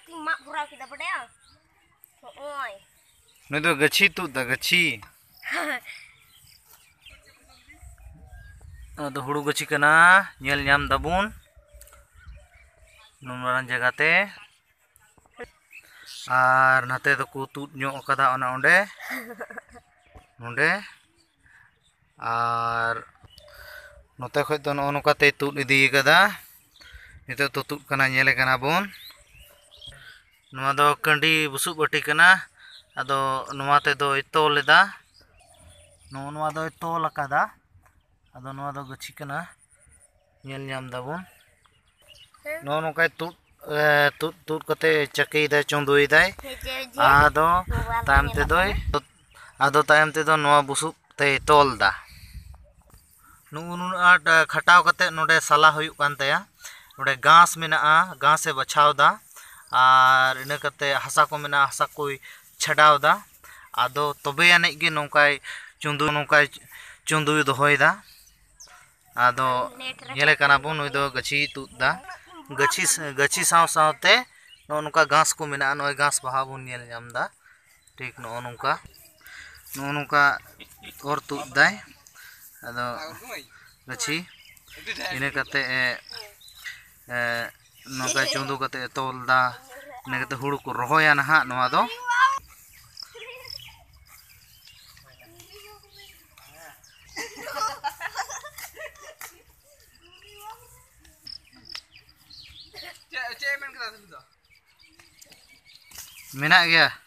mak pura kita pada ya. Oi. Ini tuh gaci tuh dah gaci. Ada huru gaci kena nyel nyam dabun. Numaran jaga te. Ar nate tuh kutut nyok kada ona onde. Onde. Ar note khoj to no kate tut idi kada. Nito tutut kana nyele kana bun. Numa do kandi busuk bati kana. Ado numa te do itol leda. Numa do itol akada. Ado numa do gaci kana nyel nyam dabun. No kai tut kate chaki da chondoi dai. Ado tam te doi. Ado tayam te do numa busuk te itol da. Nun at khataw kate node sala huyuk kan taya. Node gas mena gas e bachaw da. Ar ina kate hasa ko mena hasa ko chadaw da. Ado tobe anek gi nongkai chundu dohoy da. Ado nyele kana bun nui do gaci tut da. Gaci saw te no nongka gas ko mena noy gas baha bun nyel nyam da. Tik no nongka or tut dai. Ado gaci ina kate nongka chundu kate tol da. Ina kate huru ko rohoya naha noa do. Menak gaya.